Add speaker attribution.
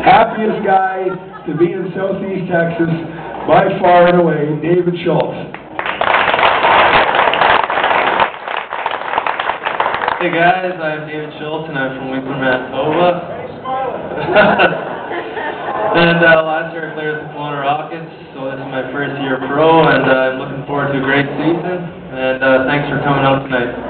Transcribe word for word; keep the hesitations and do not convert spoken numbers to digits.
Speaker 1: happiest guy to be in Southeast Texas, by far and away, David Schulz.
Speaker 2: Hey guys, I'm David Schulz and I'm from Winkler, Manitoba. and uh, last year I played with the Kelowna Rockets, so this is my first year pro, and uh, I'm looking forward to a great season. And uh, thanks for coming out tonight.